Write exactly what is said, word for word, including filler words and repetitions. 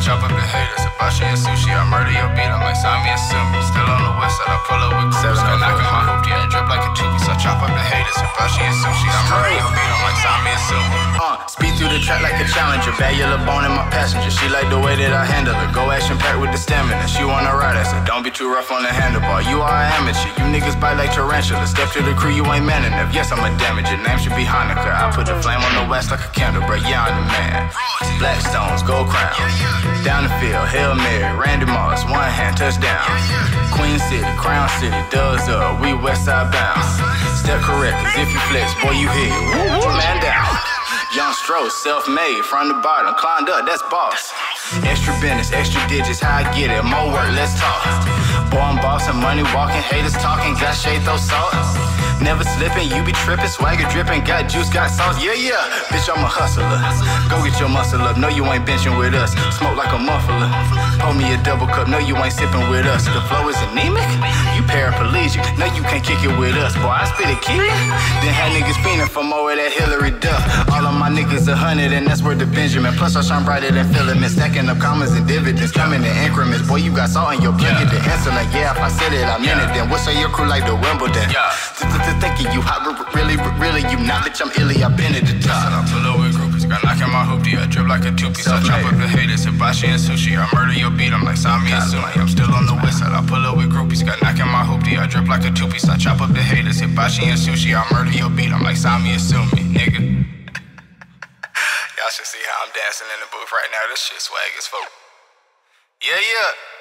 chop up the haters. Hibachi and sushi, I murder your beat. I'm like Sami and Sumi. Still on the west side, I pull up with groups. I knock in my hoopty and drip like a two-piece. I chop up the haters. Hibachi and sushi, I murder your beat. I'm like Sami and Sumi. Uh, speed through the track like a challenger. Bad yellow bone in my passenger. She like the way that I handle her. Go action packed with the stamina. She wanna ride us, so don't be too rough on the handlebar. You are an amateur. You niggas bite like tarantulas. Step to the crew, you ain't man enough. Yes, I'm a damager. Name should be Hanukkah. I put the flame on the west like a candle, bro. Yeah, I'm the man. Blackstones, gold crown. Down the field, Hail Mary, Randy Moss, one hand, touchdown. Queen City, Crown City, dubs up, we west side bound. Step correct, cause if you flex, boy, you hit. Woo, man down. Young Stro, self-made, from the bottom, climbed up, that's boss. Extra business, extra digits, how I get it, more work, let's talk. Boy, I'm bossing, money walking, haters talking, got shade, throw salt. Never slipping, you be tripping, swagger dripping, got juice, got sauce, yeah, yeah. Bitch, I'm a hustler. Go get your muscle up, no, you ain't benching with us. Smoke like a muffler. Pour me a double cup, no, you ain't sipping with us. The flow is anemic, you paraplegic, no, you can't kick it with us. Boy, I spit it, kick it. Then had niggas fiending for more of that Hillary Duff. All of my niggas a hundred, and that's worth the Benjamin. Plus, I shine brighter than filament, stacking up commas and dividends, coming in increments. Boy, you got salt in your blood, get the insulin. Yeah, if I said it, I meant it. Then what's on your crew like the Wimbledon? Thinking you hot, really, really, you not, bitch, I'm illy, I been at the top. I pull up with groupies, got knock in my hoopty, I drip like a two-piece, I chop up the haters, hibachi and sushi, I murder your beat, I'm like Sami and Sumi. I'm still on the west side, I pull up with groupies, got knock in my hoopty, I drip like a two-piece, I chop up the haters, hibachi and sushi, I murder your beat, I'm like Sami and Sumi, nigga. Y'all should see how I'm dancing in the booth right now, this shit swag as fuck. Yeah, yeah.